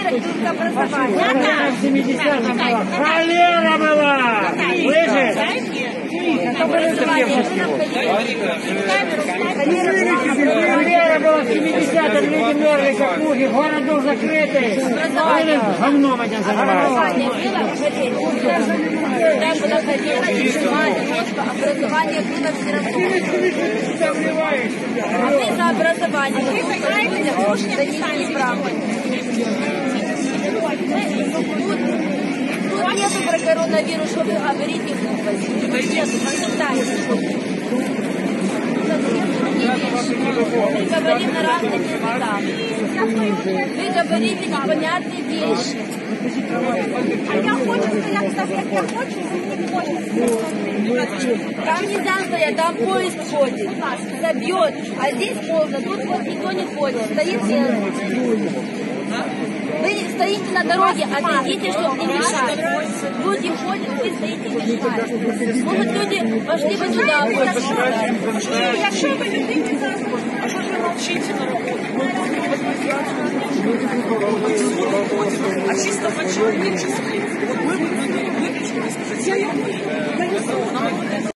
только образование. В 70-м была. Холера была! Слышишь? Холера была в 70-м, люди мерзли как мухи, город был закрытый. Говном этим занимаются. Образование было все равно. А мы за образование. Тут нету про коронавирус, что вы говорите глупости. Нету, консультации. Мы говорим на разных языках. Вы говорите непонятные вещи. А я хочу стоять на свет, я хочу, не хочется. Там нельзя стоять, там поезд ходит, забьет, а здесь можно, тут вот никто не ходит, стоит делает. Вы стоите на дороге, отойдите, чтобы не мешать. Люди ходят, вы стоите и мешаете. Может, люди пошли бы туда больше. Якщо ви людині зараз, А что же вы молчите на работу? А чисто по-человечески, вот мы бы выключили, сказать, я не